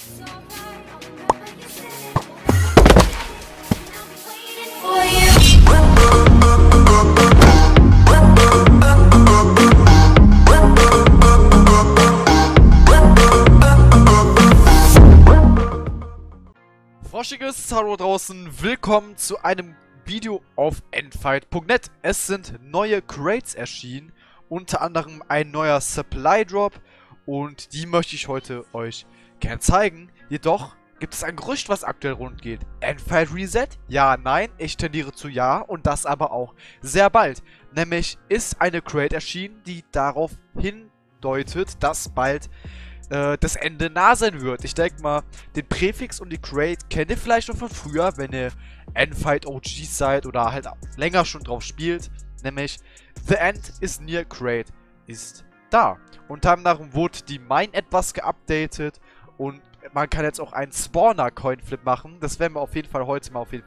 Froschiges Hallo draußen, willkommen zu einem Video auf Endfight.net. Es sind neue Crates erschienen, unter anderem ein neuer Supply Drop und die möchte ich heute euch gern zeigen. Jedoch gibt es ein Gerücht, was aktuell rund geht. Endfight Reset? Ja, nein, ich tendiere zu ja und das aber auch sehr bald. Nämlich ist eine Crate erschienen, die darauf hindeutet, dass bald das Ende nah sein wird. Ich denke mal, den Präfix und die Crate kennt ihr vielleicht noch von früher, wenn ihr Endfight OGs seid oder halt länger schon drauf spielt. Nämlich, The End is near, Crate ist da. Unter anderem wurde die Mine etwas geupdatet und man kann jetzt auch einen Spawner-Coinflip machen. Das werden wir auf jeden Fall heute mal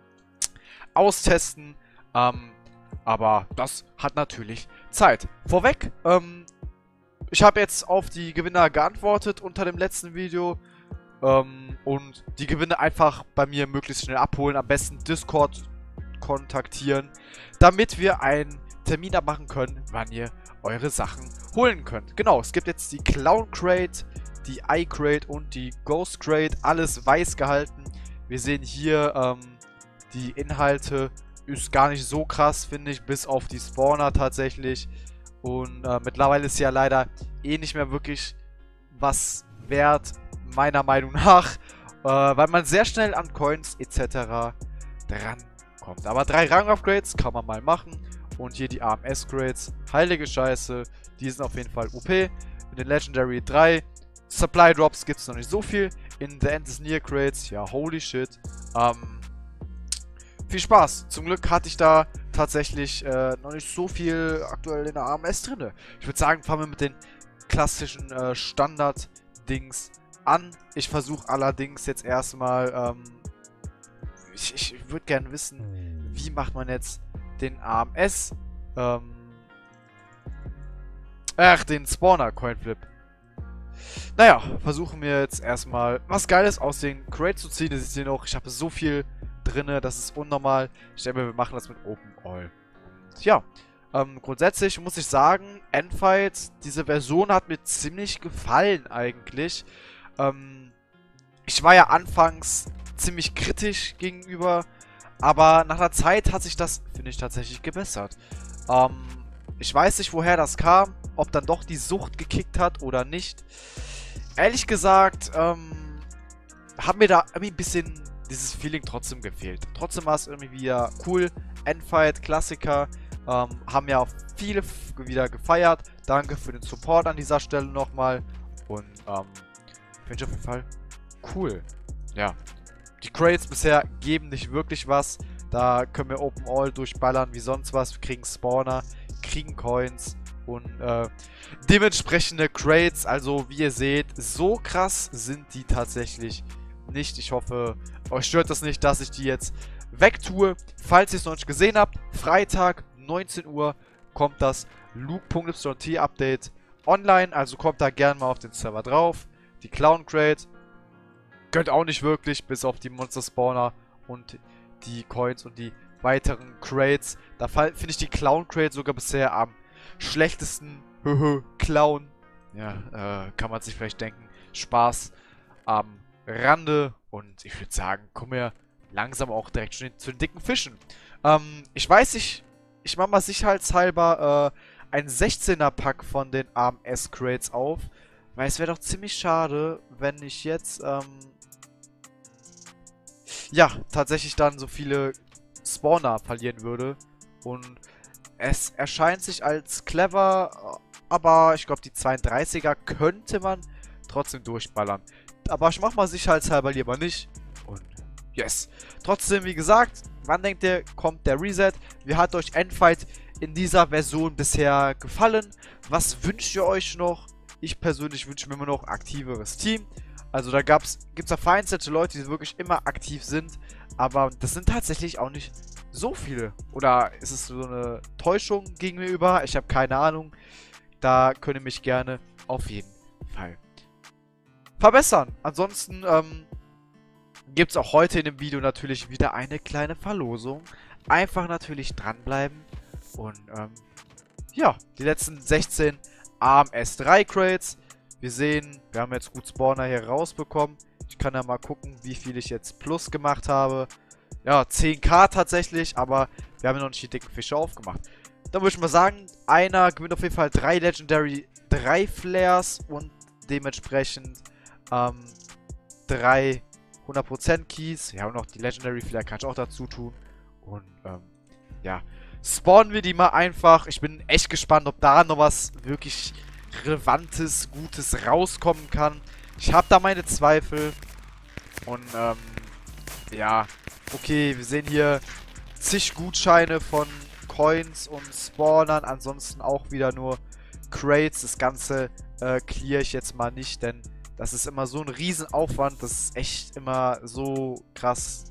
austesten. Aber das hat natürlich Zeit. Vorweg, ich habe jetzt auf die Gewinner geantwortet unter dem letzten Video und die Gewinne einfach bei mir möglichst schnell abholen, am besten Discord kontaktieren, damit wir einen Termin abmachen können, wann ihr eure Sachen holen könnt. Genau, es gibt jetzt die Clown Crate, die Eye Crate und die Ghost Crate, alles weiß gehalten. Wir sehen hier die Inhalte, ist gar nicht so krass, finde ich, bis auf die Spawner tatsächlich. Und mittlerweile ist ja leider nicht mehr wirklich was wert, meiner Meinung nach, weil man sehr schnell an Coins etc. drankommt. Aber 3 Rang-Upgrades kann man mal machen. Und hier die AMS-Grades, heilige Scheiße, die sind auf jeden Fall OP. Mit den Legendary 3 Supply Drops gibt es noch nicht so viel. In The End is Near Grades, ja, holy shit. Viel Spaß. Zum Glück hatte ich da tatsächlich noch nicht so viel aktuell in der AMS drin. Ich würde sagen, fangen wir mit den klassischen Standard-Dings an. Ich versuche allerdings jetzt erstmal, ich würde gerne wissen, wie macht man jetzt den AMS, den Spawner-Coinflip. Naja, versuchen wir jetzt erstmal was Geiles aus den Crates zu ziehen. Ich sehe auch, ich habe so viel drinne, das ist unnormal. Ich denke, wir machen das mit Open All. Und ja, grundsätzlich muss ich sagen, Endfight, diese Version hat mir ziemlich gefallen eigentlich. Ich war ja anfangs ziemlich kritisch gegenüber, aber nach einer Zeit hat sich das, finde ich, tatsächlich gebessert. Ich weiß nicht, woher das kam, ob dann doch die Sucht gekickt hat oder nicht. Ehrlich gesagt, hat mir da irgendwie ein bisschen dieses Feeling trotzdem gefehlt. Trotzdem war es irgendwie wieder cool. Endfight, Klassiker, haben ja auch viele wieder gefeiert. Danke für den Support an dieser Stelle nochmal. Und finde ich auf jeden Fall cool. Ja, die Crates bisher geben nicht wirklich was. Da können wir Open All durchballern wie sonst was. Wir kriegen Spawner, kriegen Coins und dementsprechende Crates. Also wie ihr seht, so krass sind die tatsächlich nicht. Ich hoffe, euch stört das nicht, dass ich die jetzt wegtue. Falls ihr es noch nicht gesehen habt, Freitag 19 Uhr kommt das Luke.yt Update online. Also kommt da gerne mal auf den Server drauf. Die Clown Crate gönnt auch nicht wirklich, bis auf die Monster Spawner und die Coins und die weiteren Crates. Da finde ich die Clown Crate sogar bisher am schlechtesten. Clown. Ja, kann man sich vielleicht denken. Spaß am Rande. Und ich würde sagen, kommen wir langsam auch direkt schon zu den dicken Fischen. Ich weiß nicht, ich mache mal sicherheitshalber ein 16er Pack von den AMS Crates auf. Weil es wäre doch ziemlich schade, wenn ich jetzt, ja, tatsächlich dann so viele Spawner verlieren würde. Und es erscheint sich als clever, aber ich glaube, die 32er könnte man trotzdem durchballern. Aber ich mache mal sicherheitshalber lieber nicht. Und yes. Trotzdem, wie gesagt, wann denkt ihr, kommt der Reset? Wie hat euch Endfight in dieser Version bisher gefallen? Was wünscht ihr euch noch? Ich persönlich wünsche mir immer noch aktiveres Team. Also da gibt es ja vereinzelte Leute, die wirklich immer aktiv sind. Aber das sind tatsächlich auch nicht so viele. Oder ist es so eine Täuschung gegenüber? Ich habe keine Ahnung. Da könnt ihr mich gerne auf jeden Fall verbessern. Ansonsten, gibt es auch heute in dem Video natürlich wieder eine kleine Verlosung. Einfach natürlich dranbleiben. Und, ja, die letzten 16 AMS3 Crates. Wir sehen, wir haben jetzt gut Spawner hier rausbekommen. Ich kann ja mal gucken, wie viel ich jetzt plus gemacht habe. Ja, 10.000 tatsächlich, aber wir haben ja noch nicht die dicken Fische aufgemacht. Dann würde ich mal sagen, einer gewinnt auf jeden Fall 3 Legendary, 3 Flares und dementsprechend 3 100% Keys. Ja, und noch die Legendary Flare kann ich auch dazu tun. Und, ja, spawnen wir die mal einfach. Ich bin echt gespannt, ob da noch was wirklich Relevantes, Gutes rauskommen kann. Ich habe da meine Zweifel. Und, ja, okay, wir sehen hier zig Gutscheine von Coins und Spawnern. Ansonsten auch wieder nur Crates. Das Ganze clear ich jetzt mal nicht, denn das ist immer so ein Riesenaufwand. Das ist echt immer so krass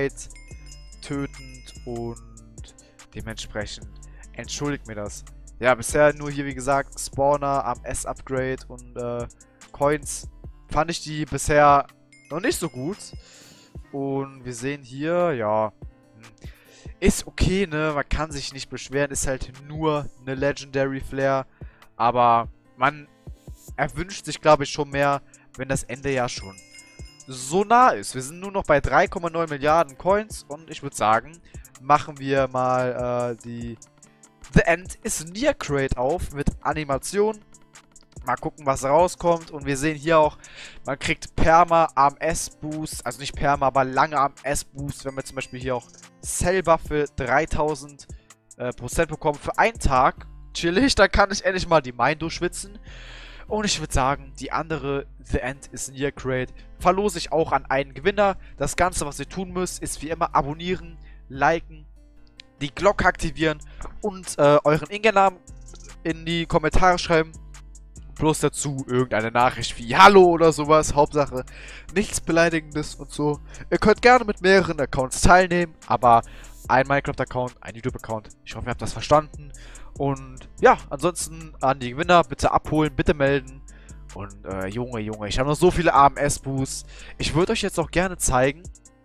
zeittötend und dementsprechend entschuldigt mir das. Ja, bisher nur hier, wie gesagt, Spawner, AMS-Upgrade und Coins. Fand ich die bisher noch nicht so gut. Und wir sehen hier, ja, ist okay, ne? Man kann sich nicht beschweren. Ist halt nur eine Legendary Flare. Aber man erwünscht sich, glaube ich, schon mehr, wenn das Ende ja schon so nah ist. Wir sind nur noch bei 3,9 Milliarden Coins. Und ich würde sagen, machen wir mal die The End is Near Crate auf mit Animation. Mal gucken, was rauskommt. Und wir sehen hier auch, man kriegt Perma AMS Boost. Also nicht Perma, aber lange AMS Boost. Wenn wir zum Beispiel hier auch Cell Buff 3000% bekommen für einen Tag. Chillig, da kann ich endlich mal die Mine durchschwitzen. Und ich würde sagen, die andere The End is Near Crate verlose ich auch an einen Gewinner. Das Ganze, was ihr tun müsst, ist wie immer abonnieren, liken, die Glocke aktivieren und euren Ingame-Namen in die Kommentare schreiben. Bloß dazu irgendeine Nachricht wie Hallo oder sowas. Hauptsache nichts Beleidigendes und so. Ihr könnt gerne mit mehreren Accounts teilnehmen, aber ein Minecraft-Account, ein YouTube-Account. Ich hoffe, ihr habt das verstanden. Und ja, ansonsten an die Gewinner bitte abholen, bitte melden. Und Junge, ich habe noch so viele AMS-Boosts. Ich würde euch jetzt auch gerne zeigen,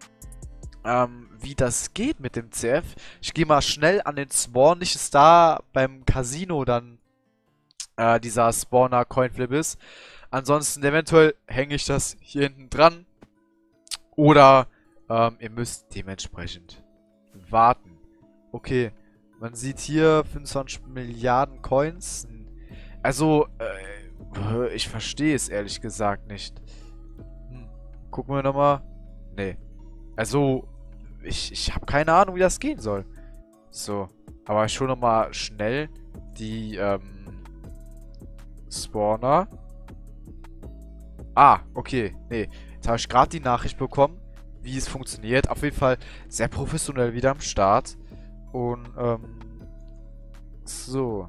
wie das geht mit dem CF. Ich gehe mal schnell an den Spawn. Nicht, dass da beim Casino dann dieser Spawner Coinflip ist. Ansonsten eventuell hänge ich das hier hinten dran. Oder ihr müsst dementsprechend warten. Okay, man sieht hier 25 Milliarden Coins. Also, ich verstehe es ehrlich gesagt nicht. Gucken wir nochmal. Nee. Also, ich habe keine Ahnung, wie das gehen soll. So, aber schon nochmal schnell die, Spawner. Ah, okay. Nee, jetzt habe ich gerade die Nachricht bekommen, wie es funktioniert. Auf jeden Fall sehr professionell wieder am Start. Und, so.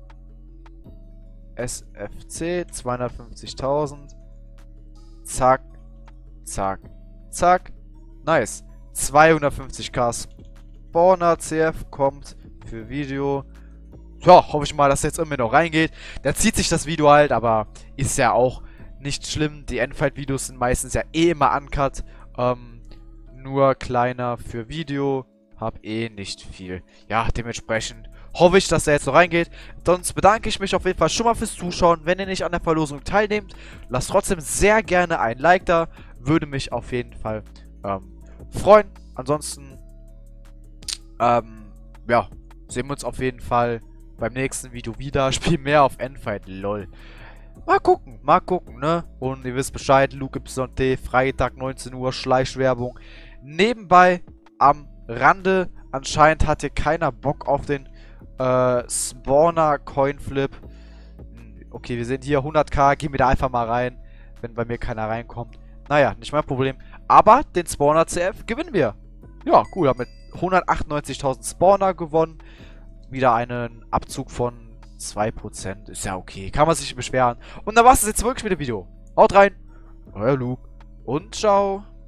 SFC 250.000. Zack. Zack. Zack. Nice. 250k Spawner CF kommt für Video. Ja, hoffe ich mal, dass jetzt irgendwie noch reingeht. Da zieht sich das Video halt, aber ist ja auch nicht schlimm. Die Endfight-Videos sind meistens ja eh immer uncut. Nur kleiner für Video. Hab eh nicht viel. Ja, dementsprechend hoffe ich, dass er jetzt noch reingeht. Sonst bedanke ich mich auf jeden Fall schon mal fürs Zuschauen. Wenn ihr nicht an der Verlosung teilnehmt, lasst trotzdem sehr gerne ein Like da. Würde mich auf jeden Fall freuen. Ansonsten, ja, sehen wir uns auf jeden Fall beim nächsten Video wieder. Spiel mehr auf Endfight, lol. Mal gucken, ne? Und ihr wisst Bescheid, LukeYT, Freitag 19 Uhr, Schleichwerbung. Nebenbei am Rande, anscheinend hat hier keiner Bock auf den Spawner Coinflip. Okay, wir sehen hier 100k, gehen wir da einfach mal rein, wenn bei mir keiner reinkommt. Naja, nicht mein Problem. Aber den Spawner CF gewinnen wir. Ja, cool, haben mit 198.000 Spawner gewonnen. Wieder einen Abzug von 2%. Ist ja okay, kann man sich nicht beschweren. Und dann war es jetzt wirklich mit dem Video. Haut rein, euer Luke und ciao.